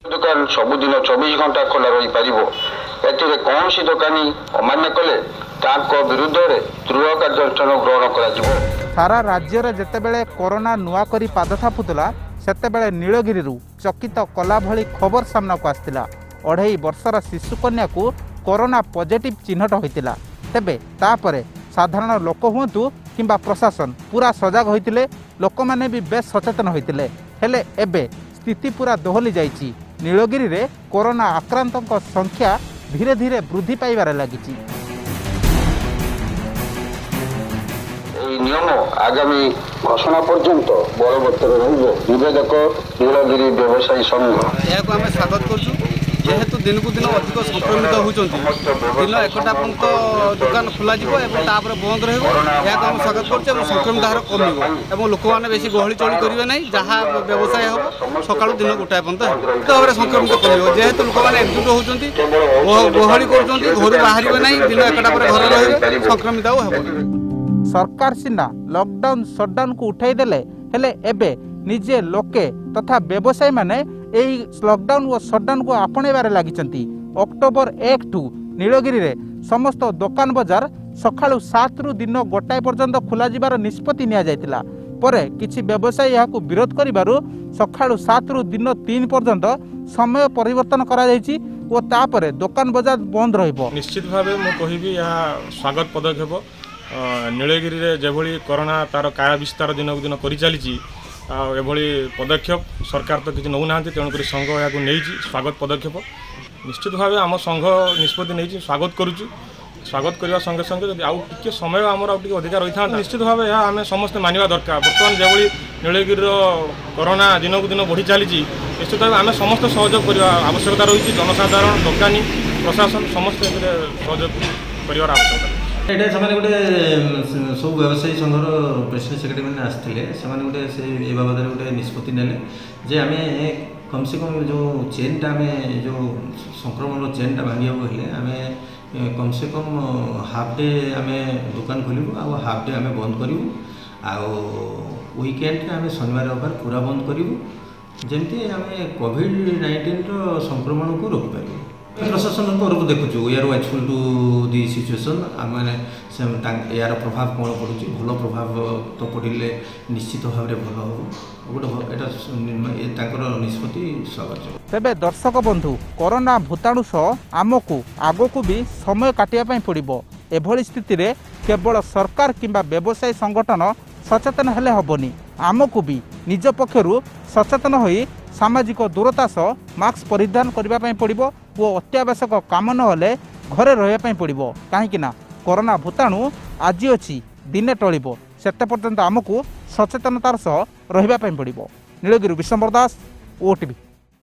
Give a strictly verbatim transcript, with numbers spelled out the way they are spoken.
दुकान सबुदिन चौबीस घंटा खोला रही पारिबो एथिरे कौन सी दुकानी अमान्य कले ताको विरुद्ध रे दृढ़ कार्यानुष्ठान ग्रहण करा जिवो। सारा राज्य रे जेतेबेले कोरोना नुआ करी पाद थापुतला सेतेबेले नीलगिरी चकित कला भली खबर सामना को आस्तिला। अढ़ाई वर्षर शिशु कन्या को कोरोना पॉजिटिव चिन्हट होइतिला। तेबे तापरे साधारण लोक हुंतु किंबा प्रशासन पूरा सजग होइतिले, लोक माने भी बेस सचेतन होइतिले। हेले एबे स्थिति पूरा दोहली जाइछि। नीलगिरी रे कोरोना आक्रांतक संख्या धीरे धीरे वृद्धि पाइबार लागिछि। नियम आगामी घोषणा पर्यंत बलवत्तर रहिबो। निवेदक नीलगिरी व्यवसायी संघ यह आम स्वागत करूँ। जेहेतु दिन को दिन अधिक संक्रमित होती दिन एकटा पर्यंत दुकान खोल बंद रहा स्वागत कर संक्रमित हार कम लोक मैंने बेसी गहली चली करेंगे ना जहाँ व्यवसाय हम सका दिन गोटाए पर्यंत भाव संक्रमित कम जेहेतु लोक मैंने एकजुट होती गहली कर घर बाहर ना दिन एकटा पर घर रहे संक्रमित आउ सरकार सिना लॉकडाउन शटडाउन को उठाई देले हेले एबे निजे लोके तथा व्यवसायी माने एही लॉकडाउन और शटडाउन को आपणेबारे लागिचंती। अक्टोबर एक टू नीलगिरी रे समस्त दुकान बाजार सकाळु सात रु दिन गोटाए पर्यंत खोला जिबार निष्पत्ति निया जायतिला। परे किछि व्यवसायी याकु विरोध करिबारु सकाळु सात रु दिन तीन पर्यंत समय परिवर्तन करा जायछि ओ तापरे दुकान बाजार बंद रहिबो। निश्चित भावे मु कहिबी या स्वागत पदक्षेप नीलगिरी रे जेभली कोरोना तार काय विस्तार दिन को दिन करि चलीछि एभली पदक्षेप सरकार तो किसी नौ ना तेणुक संघ या स्वागत पदक्षेप निश्चित भाव आम संघ निष्पत्ति नहीं स्वागत करुचु। स्वागत करने संगे संगे जब आउ टे समय आमर आउ टे अधिकार रही था निश्चित भाव यह आम समस्ते मानिबा दरकार। बर्तमान जो नीलगिरी कोरोना दिन को दिन बढ़ी चली निश्चित भाव आम समस्त सहयोग करने आवश्यकता रही। जनसाधारण दोकानी प्रशासन समस्त सहयोग कर आवश्यकता एटा से गोटे सब व्यवसायी संघर प्रेसिडेंट सेक्रेटरी मैंने आसते से गोटे से ये बाबद गोटे निष्पत्ति नेले जे आम कम से कम जो चेनटा आम जो संक्रमण चेनटा भांगा हेले आम कम से कम हाफ डे आम दुकान खोलू आ हाफ डे आम बंद करूँ आ वीकेंड आम शनिवार रविवार पूरा बंद करूँ जमती आम कोविड नाइंटीन संक्रमण को रोकीपर। प्रशासन तरफ देखु we are watchful to the situation आम यार प्रभाव कौन पड़ुची भल प्रभाव तो पड़े निश्चित भाव में भल हम गोटे निष्पत्ति स्वागत। तेबे दर्शक बंधु कोरोना भूताणु सह आमको आगो को भी समय काटिया पड़िबो। एभली स्थिति रे केवल सरकार किंबा व्यवसायी संगठन सचेतन हेले हबनी। आमको भी निज पक्षरु सचेतन होई सामाजिक दूरता सह मास्क परिधान करने पड़िबो वो अत्यावश्यक काम नहले घरे रहिबा पड़िबो। काहेकि ना कोरोना भूताणु आज अच्छी दिने टलिबो सेते पर्यंत आमको सचेतनतार सह रहिबा पड़िबो। नीलगिरी विश्वम्बर दास, ओटीवी।